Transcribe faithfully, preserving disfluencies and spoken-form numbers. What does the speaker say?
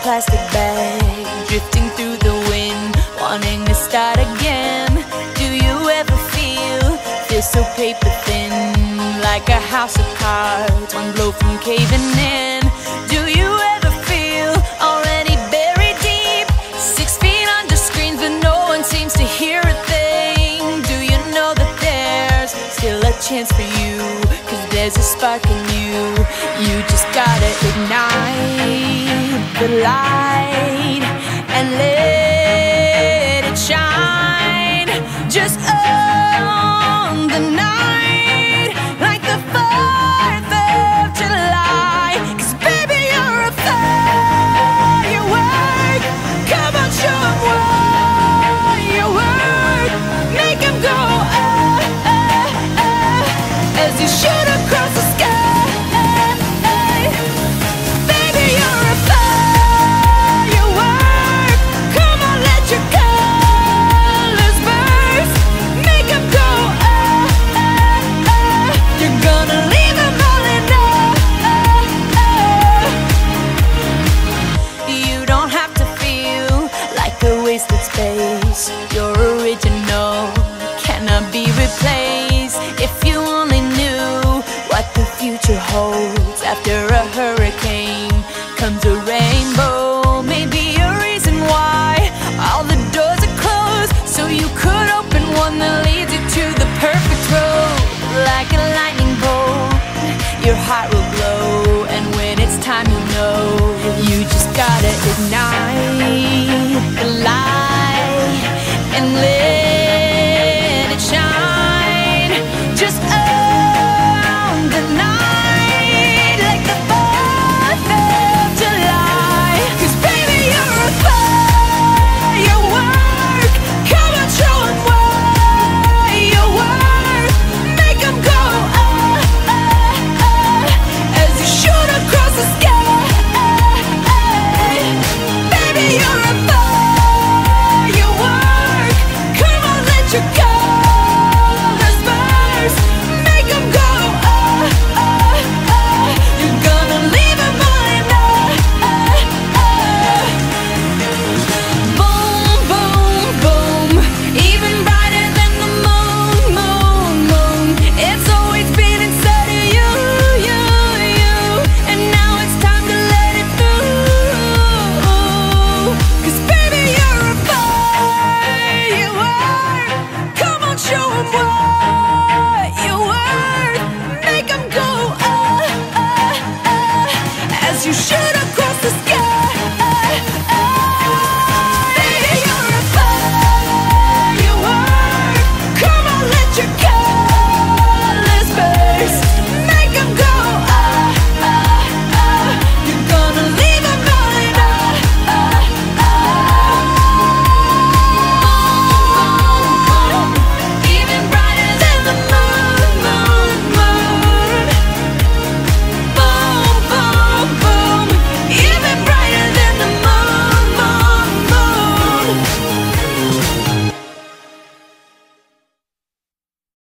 plastic bag, drifting through the wind, wanting to start again. Do you ever feel, feel so paper thin, like a house of cards, one blow from caving in? Do you ever feel already buried deep, six feet under screens but no one seems to hear a thing? Do you know that there's still a chance for you, cause there's a spark in you? You just gotta ignite the light and let it shine. Just own the night like the fourth of July. Cause baby, you're a firework. Come on, show 'em what you work. Make 'em go ah, ah, ah, as you shoot across the sky. Baby, you're a firework. Come on, let your colors burst. Make 'em go ah, ah, ah. You're gonna leave 'em all in awe. You don't have to feel like a wasted space. You're original, cannot be replaced. If you only knew what the future holds. After a hurricane comes a rainbow. Maybe a reason why all the doors are closed, so you could open one that leads you to the perfect road. Like a lightning bolt, your heart will glow, and when it's time you'll know. You just gotta ignite the light and live